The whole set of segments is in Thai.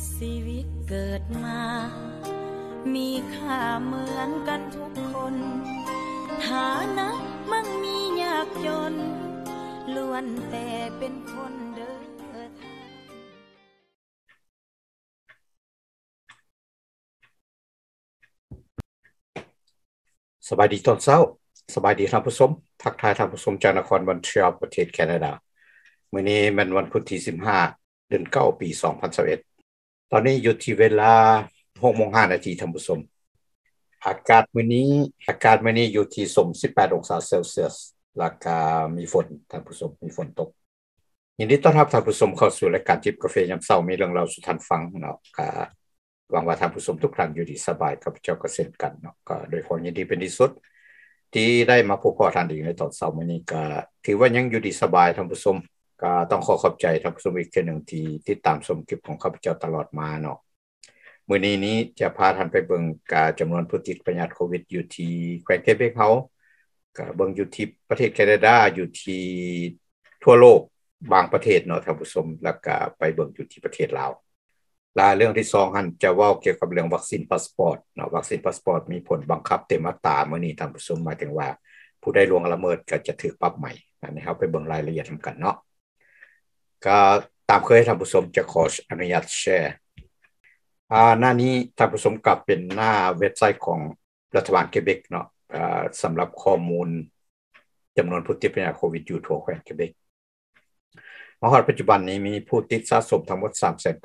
ชีวิตเกิดมามีค่าเหมือนกันทุกคนฐานะมั่งมียากจนล้วนแต่เป็นคนเด้อทางสบายดีตอนเช้าสบายดีท่านผู้ชมทักทายท่านผู้ชมจากนครมอนทรีออลประเทศแคนาดามื้อนี้มันวันพุธที่15เดือน9ปี2021ตอนนี้อยู่ที่เวลา 6:05 น.ท่านผู้ชมอากาศมื้อนี้อยู่ที่18องศาเซลเซียสแล้วก็มีฝนท่านผู้ชมมีฝนตกยินดีต้อนรับท่านผู้ชมเข้าสู่รายการจิบกาแฟยามเช้ามีเรื่องเล่าสู่ท่านฟังเนาะก็หวังว่าท่านผู้ชมทุกท่านอยู่ดีสบายข้าพเจ้าก็เช่นกันเนาะก็โดยความยินดีเป็นที่สุดที่ได้มาพบท่านอีกในตอนเช้ามื้อนี้ก็ถือว่ายังอยู่ดีสบายท่านผู้ชมก็ต้องขอบใจท่านผู้ชมอีกเทื่อนึงที่ติดตามชมคลิปของข้าพเจ้าตลอดมาเนาะมื้อนี้จะพาท่านไปเบิ่งการจำนวนผู้ติดพยาธิโควิดอยู่ที่แคว้นเคเบกเฮาก็เบิ่งอยู่ที่ประเทศแคนาดาอยู่ที่ทั่วโลกบางประเทศเนาะท่านผู้ชมแล้วก็ไปเบิ่งอยู่ที่ประเทศลาวและเรื่องที่2หั่นจะเว้าเกี่ยวกับเรื่องวัคซีนพาสปอร์ตเนาะวัคซีนพาสปอร์ตมีผลบังคับเต็มอัตรามื้อนี้ท่านผู้ชมหมายถึงว่าผู้ใดล่วงละเมิดก็จะถูกปรับใหม่อันนี้เฮาไปเบิ่งรายละเอียดนำกันเนาะก็ตามเคยท่านผู้ชมจะขออนุญาตแชร์หน้านี้ท่านผู้ชมกับเป็นหน้าเว็บไซต์ของรัฐบาลเคเบกเนาะสำหรับข้อมูลจำนวนผู้ติดโควิดอยู่ทั่วแคว้นเคเบกมาฮอดปัจจุบันนี้มีผู้ติดสะสมทั้งหมด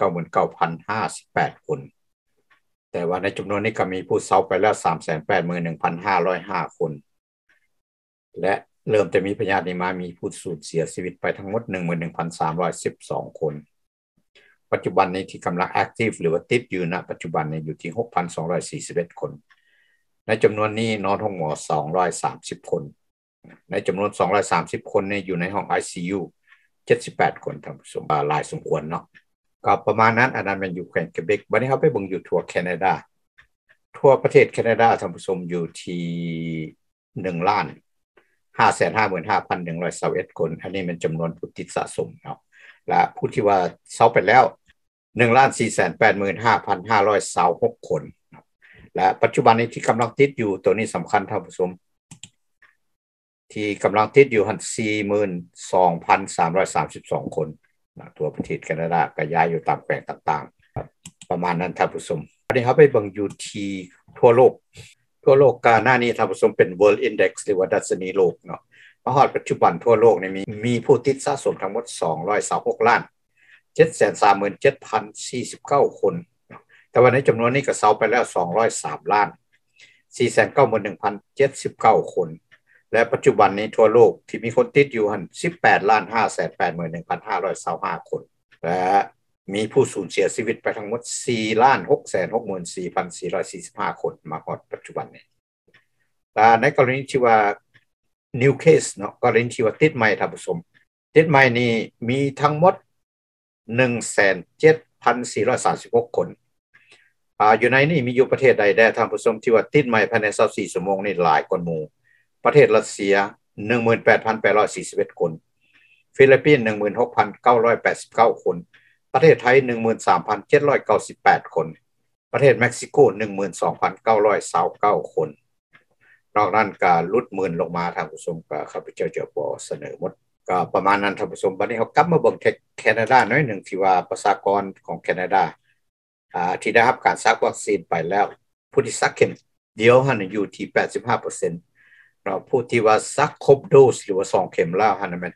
399,058 คนแต่ว่าในจำนวนนี้ก็มีผู้เสียไปแล้ว 381,505 คนและเริ่มจะมีพยาธินี้มามีผู้สูญเสียชีวิตไปทั้งหมด 11,312 คนปัจจุบันนี้ที่กำลัง active หรือว่าติดอยู่ณปัจจุบันนี้อยู่ที่ 6,241 คนในจำนวนนี้นอนห้องหมอ230 คนในจำนวน230 คนนี้อยู่ในห้อง ICU 78 คนท่านผู้ชมหลายสมควรเนาะก็ประมาณนั้นอันนั้นมันอยู่แคว้นเคเบกบัดนี้เฮาไปเบิ่งอยู่ทั่วแคนาดาทั่วประเทศแคนาดาท่านผู้ชมอยู่ที่1,555,121 คนอันนี้มันจำนวนผู้ติดสะสมเนาะและผู้ที่ว่าเสียไปแล้ว 1,485,526 คนและปัจจุบันนี้ที่กำลังติดอยู่ตัวนี้สำคัญท่านผู้ชมที่กำลังติดอยู่ 42,332 คนทั่วประเทศแคนาดาก็ย้ายอยู่ตามแขวงต่างๆประมาณนั้นท่านผู้ชมวันนี้เฮาไปเบิ่งอยู่ที่ทั่วโลกกาหน้านี้ท่านผู้ชมเป็น World Index หรือว่าดัชนีโลกเนาะมาฮอดปัจจุบันทั่วโลกนี่มีผู้ติดสะสมทั้งหมด226ล้าน 737,049 คนแต่ว่าในจำนวนนี้ก็เสียไปแล้ว203ล้าน 491,079 คนและปัจจุบันนี้ทั่วโลกที่มีคนติดอยู่หั่น 18,581,525 คนและมีผู้สูญเสียชีวิตไปทั้งหมด 4,664,445 คนมาฮอดปัจจุบันนี้ในกรณีที่ว่า new case เนาะกรณีที่ว่าติดใหม่ท่านผู้ชมติดใหม่นี้มีทั้งหมด 107,436 คนอยู่ในนี้มีอยู่ประเทศใดแด่ท่านผู้ชมที่ว่าติดใหม่ภายใน24ชั่วโมงนี่หลายกว่าหมู่ประเทศรัสเซีย 18,841 คนฟิลิปปินส์ 16,989 คนประเทศไทย 13,798 คนประเทศเม็กซิโก 12,929 คนนอกนั้นก็ลดหมื่นลงมาท่านผู้ชมก็ข้าพเจ้าจะบ่เสนอหมดก็ประมาณนั้นท่านผู้ชมบัดนี้เฮากลับมาเบิ่งแคนาดาหน่อยนึงที่ว่าประชากรของแคนาดาที่ได้รับการซักวัคซีนไปแล้วผู้ที่ซักเข็มเดียวหั่นอยู่ที่ 85% เนาะผู้ที่ว่าซักครบโดสหรือว่า2เข็มแล้วหั่นมัน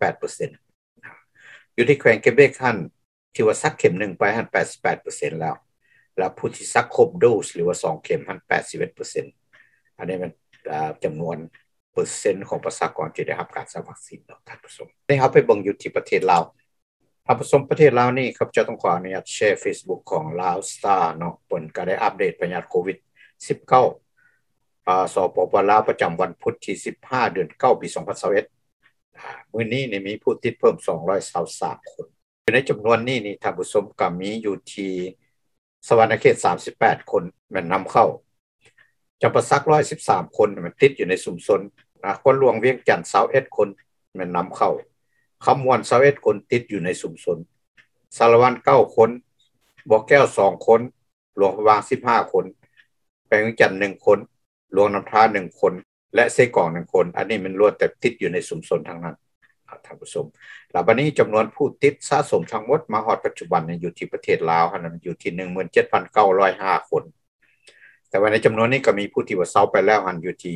78% อยู่ที่แขวงเคเบกหั่นที่ว่าซักเข็ม1ไปหั่น 88% แล้วผู้ที่ซักครบโดสหรือว่า2เข็มหั่น 81% อันนี้มันจำนวนเปอร์เซ็นต์ของประชากรที่ได้รับการซักวัคซีนเนาะท่านผู้ชมนี่เฮาไปเบิ่งอยู่ที่ประเทศลาวท่านผู้ชมประเทศลาวนี่ครับจะต้องขออนุญาตแชร์ Facebook ของ Lao Star เนาะเพิ่นก็ได้อัปเดตพยาธิโควิด19สปป.ลาวประจำวันพุธที่15เดือน9ปี2021มื้อนี้นี่มีผู้ติดเพิ่ม223คนอยู่ในจำนวนนี้นี่ท่านผู้ชมก็มีอยู่ที่สวรรณเขต38คนแม่นนำเข้าจำปาสัก113คนมันติดอยู่ในชุมชนคนหลวงเวียงจันทน์21คนแม่นนำเข้าคำมวน21คนติดอยู่ในชุมชนสารวัน9คนบ่อแก้ว2คนหลวงพระบาง15คนแขวงเวียงจันทน์1คนหลวงน้ำท้า1คนและไส้กรอก1คนอันนี้มันล้วนแต่ติดอยู่ในชุมชนทั้งนั้นท่านผู้ชมแล้วบัดนี้จำนวนผู้ติดสะสมทั้งหมดมาฮอดปัจจุบันอยู่ที่ประเทศลาวนั้นอยู่ที่ 17,905 คนแต่ว่าในจำนวนนี้ก็มีผู้ที่ว่าเซาไปแล้วอยู่ที่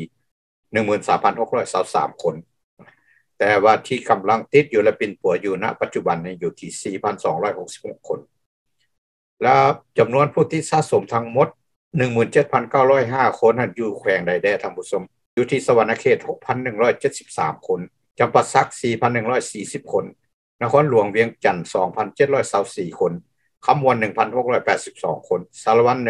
13,623 คนแต่ว่าที่กำลังติดอยู่และเป็นปัวอยู่ณปัจจุบันอยู่ที่ 4,266 คนแล้วจำนวนผู้ที่สะสมทั้งหมด 17,905 คนอยู่แขวงใดแด่ท่านผู้ชมอยู่ที่สวรรณเขต 6,173 คนจำปาสัก 4,140 คนนครหลวงเวียงจันทน์ 2,724 คนคำวร 1,682 คนสารวัตร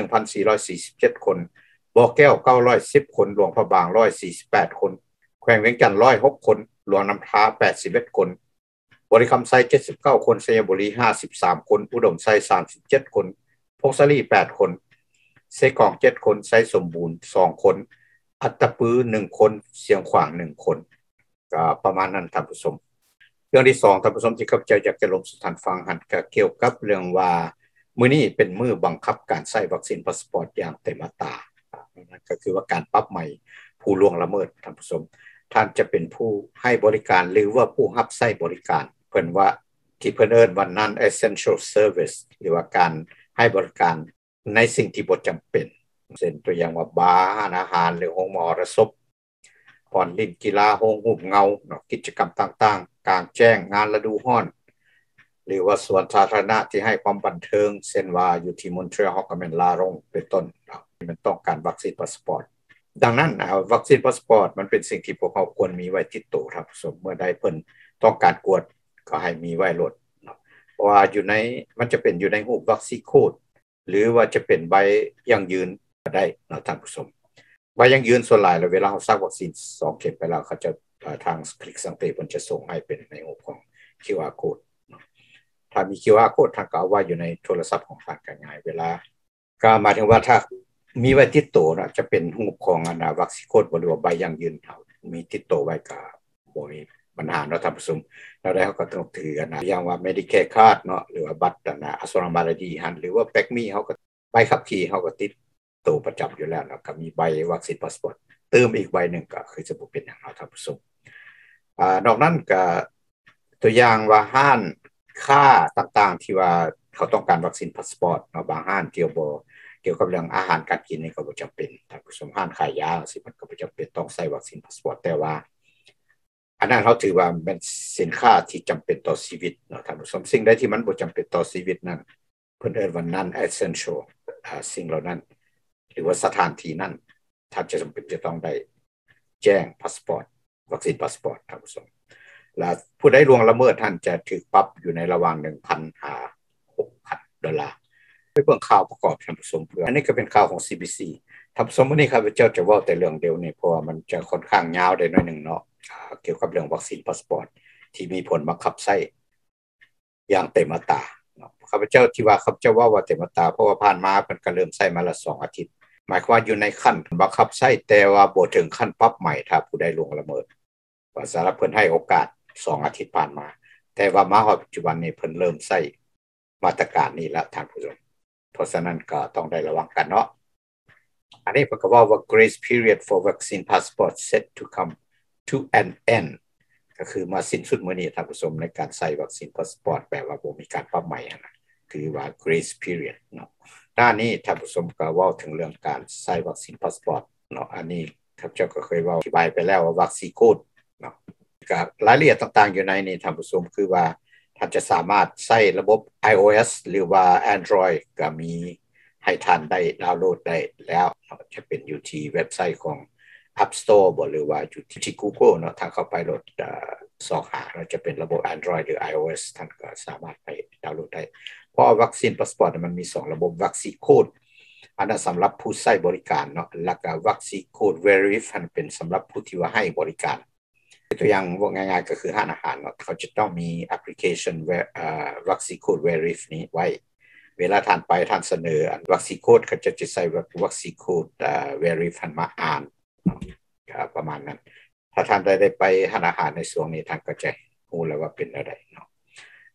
1,447 คนบ่อแก้ว910คนหลวงพระบาง148คนแขวงเวียงจันทน์106คนหลวงน้ำท้า81คนบริคำไซ79คนสยบุรี53คนอุดมไซ37คนพกสลี8คนเซกอง7คนไซสมบูรณ์2คนอัตตปือ1คนเสียงขวาง1คนก็ประมาณนั้นท่านผู้ชมเรื่องที่2ท่านผู้ชมที่ข้าพเจ้าอยากจะลงสู่ท่านฟังหันก็เกี่ยวกับเรื่องว่ามื้อนี้เป็นมื้อบังคับการใช้วัคซีนพาสปอร์ตอย่างเต็มอัตรานั่นก็คือว่าการปรับใหม่ผู้ล่วงละเมิดท่านผู้ชมท่านจะเป็นผู้ให้บริการหรือว่าผู้รับใช้บริการเพิ่นว่าที่เพิ่นเอิ้นว่า non essential service หรือว่าการให้บริการในสิ่งที่บ่จำเป็นเช่นตัวอย่างว่าบาร์ร้านอาหารหรือโรงหมอระศพผ่อนลิ้นกีฬาโรงหุบเงากิจกรรมต่างๆกลางแจ้งงานฤดูร้อนหรือว่าสวนสาธารณะที่ให้ความบันเทิงเช่นว่าอยู่ที่มอนทรีออลก็แม่นลารงเป็นต้นมันต้องการวัคซีนพาสปอร์ตดังนั้นวัคซีนพาสปอร์ตมันเป็นสิ่งที่พวกเขาควรมีไว้ติดตัวครับสมเมื่อใดเพิ่นต้องการกวดก็ให้มีไว้รถเพราะว่าอยู่ในมันจะเป็นอยู่ในรูปวัคซีนโคดหรือว่าจะเป็นใบยั่งยืนก็ได้ท่านผู้ชมใบยั่งยืนส่วนหลายแล้วเวลาเราสร้างวัคซีน2เข็มไปแล้วเขาจะทางคลิกสังเกตมันจะส่งให้เป็นในรูปของ QR code ถ้ามี QR code ทางก็เอาไว้อยู่ในโทรศัพท์ของท่านก็ง่ายเวลาก็หมายถึงว่าถ้ามีไว้ติดตัวจะเป็นรูปของวัคซีนโคดหรือว่าใบยั่งยืนมีติดตัวไว้ก็บ่มีปัญหาท่านผู้ชมแล้วได้เขาก็ต้องถือกันอย่างว่า Medicare Card เนาะหรือว่าบัตรอัสรบาลดีหันหรือว่าแปกมีเขาก็ใบขับขี่เขาก็ติดตัวประจำอยู่แล้วก็มีใบวัคซีนพาสปอร์ตเติมอีกใบหนึ่งก็คือจะเป็นอย่างท่านผู้ชมนอกนั้นก็ตัวอย่างว่าห้านค่าต่างๆที่ว่าเขาต้องการวัคซีนพาสปอร์ตเนาะบางห้านเกี่ยวกับเรื่องอาหารการกินนี่ก็บ่จำเป็นท่านผู้ชมห้านขายยาสิมันก็บ่จำเป็นต้องใส่วัคซีนพาสปอร์ตแต่ว่าอันนั้นเขาถือว่าเป็นสินค้าที่จำเป็นต่อชีวิตเนาะท่านผู้ชมสิ่งใดที่มันบ่จำเป็นต่อชีวิตนั้นเพิ่นเอิ้นว่า non essential สิ่งเหล่านั้นหรือว่าสถานที่นั้นท่านจะจำเป็นจะต้องได้แจ้งพาสปอร์ตวัคซีนพาสปอร์ตท่านผู้ชมและผู้ใดล่วงละเมิดท่านจะถูกปรับอยู่ในระหว่าง 1,000 หา 6,000 ดอลลาร์ไปเบิ่งข่าวประกอบท่านผู้ชมเพื่ออันนี้ก็เป็นข่าวของ CBC ท่านผู้ชมวันนี้ข้าพเจ้าจะเว้าแต่เรื่องเดียวนี่เพราะว่ามันจะค่อนข้างยาวได้หน่อยนึงเนาะเกี่ยวกับเรื่องวัคซีนพาสปอร์ตที่มีผลบังคับใช้อย่างเต็มอัตราข้าพเจ้าที่ว่าข้าพเจ้าว่าเต็มอัตราเพราะว่าผ่านมาเพิ่นก็เริ่มใช้มาละ2อาทิตย์หมายความว่าอยู่ในขั้นบังคับใช้แต่ว่าบ่ถึงขั้นปรับใหม่ถ้าผู้ใดล่วงละเมิดว่าสารเพิ่นให้โอกาส2อาทิตย์ผ่านมาแต่ว่ามาฮอดปัจจุบันนี้เพิ่นเริ่มใช้มาตรการนี้แล้วท่านผู้ชมเพราะฉะนั้นก็ต้องได้ระวังกันเนาะอันนี้เพิ่นก็ว่า grace period for vaccine passport set to come to an end ก็คือมาสิ้นสุดมื้อนี้ท่านผู้ชมในการใช้วัคซีนพาสปอร์ตแปลว่าบ่มีการปรับใหม่นะคือว่า grace period เนาะด้านนี้ท่านผู้ชมก็เว้าถึงเรื่องการใช้วัคซีนพาสปอร์ตเนาะอันนี้ข้าพเจ้าก็เคยเว้าอธิบายไปแล้วว่าวัคซีนโคดเนาะก็รายละเอียดต่างๆอยู่ในนี้ท่านผู้ชมคือว่าท่านจะสามารถใช้ระบบ iOS หรือว่า Android ก็มีให้ท่านได้ดาวน์โหลดได้แล้วจะเป็นอยู่ที่เว็บไซต์ของ App Store บ่หรือว่าอยู่ที่ Google เนาะถ้าเข้าไปโหลดสอบหาเราจะเป็นระบบ Android หรือ iOS ท่านก็สามารถไปดาวน์โหลดได้เพราะวัคซีนพาสปอร์ตมันมี2ระบบวัคซีนโคดอันนั้นสำหรับผู้ใช้บริการเนาะแล้วก็วัคซีนโคด Verify เป็นสำหรับผู้ที่ว่าให้บริการตัวอย่างว่าง่ายๆก็คือร้านอาหารเนาะเขาจะต้องมีแอปพลิเคชันวัคซีนโคด Verify นี้ไว้เวลาท่านไปท่านเสนอวัคซีนโคดเขาจะใช้วัคซีนโคดVerify มาอ่านประมาณนั้นถ้าท่านได้ไปร้านอาหารในช่วงนี้ท่านก็จะรู้แล้วว่าเป็นอะไรเนาะ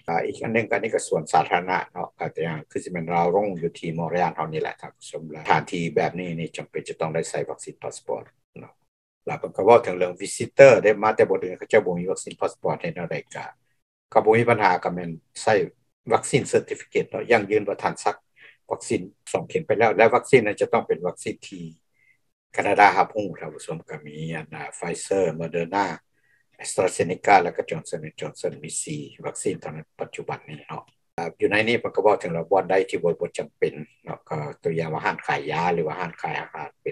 อีกอันนึงก็นี่ก็ส่วนสาธารณะเนาะก็อย่างคือสิแม่นเราลงอยู่ที่มอริอันเฮานี่แหละท่านผู้ชมสถานที่แบบนี้นี่จําเป็นจะต้องได้ใส่วัคซีนพาสปอร์ตเนาะแล้วก็เว้าถึงเรื่อง visitor ได้มาแต่บ่อื่นเขาจะบ่มีวัคซีนพาสปอร์ตให้เนาะได้ก็บ่มีปัญหาก็แม่นใส่วัคซีนเซอร์ติฟิเคตเนาะยังยืนว่าท่านซักวัคซีน2เข็มไปแล้วและวัคซีนนั้นจะต้องเป็นวัคซีนที่แคนาดารับรู้ท่านผู้ชมก็มีPfizer Moderna AstraZeneca แล้วก็ Johnson & Johnson มี4วัคซีนตอนนั้นปัจจุบันนี้เนาะอยู่ในนี้มันก็บอกถึงว่าบ่อนใดที่บ่จําเป็นเนาะก็ตัวอย่างว่าห้านขายยาหรือว่าห้านขายอาหารเป็น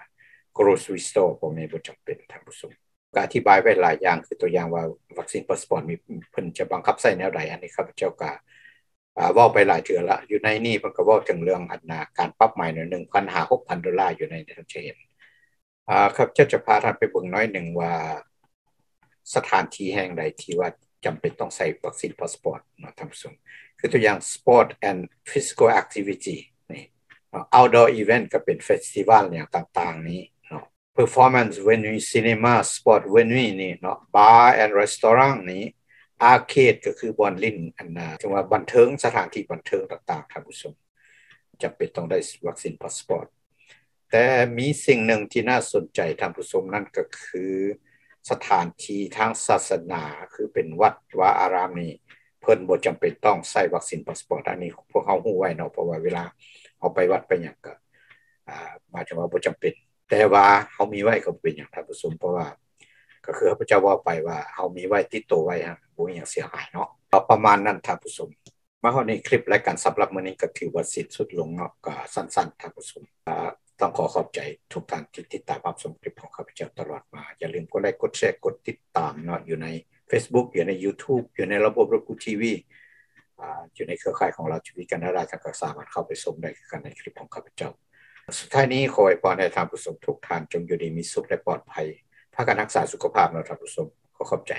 grocery store พวกนี้บ่จําเป็นท่านผู้ชมก็อธิบายไว้หลายอย่างคือตัวอย่างว่าวัคซีนพาสปอร์ตมีเพิ่นจะบังคับใช้แนวใดอันนี้ข้าพเจ้าก็เว้าไปหลายเทื่อละอยู่ในนี้เพิ่นก็เว้าถึงเรื่องการปรับใหม่ใน $1,500-6,000 อยู่ในท่านจะเห็นครับจะพาท่านไปเบิ่งน้อยนึงว่าสถานที่แห่งใดที่ว่าจําเป็นต้องใส่วัคซีนพาสปอร์ตเนาะท่านผู้ชมคือตัวอย่าง Sport and Physical Activity นี่ Outdoor Event ก็เป็นเฟสติวัลอย่างต่างๆนี้เนาะ Performance Venue Cinema Sport Venue นี่เนาะ Bar and Restaurant นี้ Arcade ก็คือบ่อนลิ้นถึงว่าบันเทิงสถานที่บันเทิงต่างๆท่านผู้ชมจําเป็นต้องได้วัคซีนพาสปอร์ตแต่มีสิ่งหนึ่งที่น่าสนใจท่านผู้ชมนั่นก็คือสถานที่ทางศาสนาคือเป็นวัดวาอารามนี่เพิ่นบ่จําเป็นต้องใช้วัคซีนพาสปอร์ตอันนี้พวกเฮาฮู้ไว้เนาะเพราะว่าเวลาเอาไปวัดไปหยังก็หมายถึงว่าบ่จําเป็นแต่ว่าเฮามีไว้ก็เป็นหยังท่านผู้ชมเพราะว่าก็คือพระเจ้าว่าไปว่าเฮามีไว้ติดตัวไว้บ่มีหยังเสียหายเนาะประมาณนั้นท่านผู้ชมมาเฮาในคลิปรายการสําหรับมื้อนี้ก็ถือว่าสิ้นสุดลงเนาะก็สั้นๆท่านผู้ชมต้องขอบใจทุกท่านที่ติดตามรับชมคลิปของข้าพเจ้าตลอดมาอย่าลืมกดไลค์กดแชร์กดติดตามเนาะอยู่ใน Facebook อยู่ใน YouTube อยู่ในระบบRoku TV อยู่ในเครือข่ายของเราทีวีแคนาดาท่านก็สามารถเข้าไปชมได้กันในคลิปของข้าพเจ้าสุดท้ายนี้ขออวยพรให้ท่านผู้ชมทุกท่านจงอยู่ดีมีสุขและปลอดภัยพากันรักษาสุขภาพเนาะท่านผู้ชมขอบใจ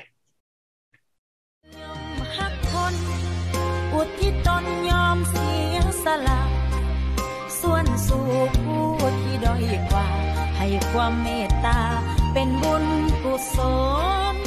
ฮักคนอุทิศตนยอมเสียสละส่วนสู่ผู้ที่ด้อยกว่าให้ความเมตตาเป็นบุญกุศล